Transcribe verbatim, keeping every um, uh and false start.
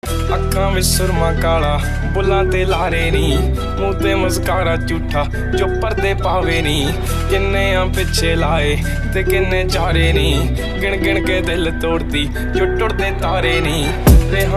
अखां विच सुरमा काला बुल्लां ते लारे नी, मूंह ते मस्कारा झूठा जो पर्दे पावे नी। किन्ने आ पिछे लाए ते किन्ने चारे नी, गिण गिण के दिल तोड़दी जो टुटदे तारे नी।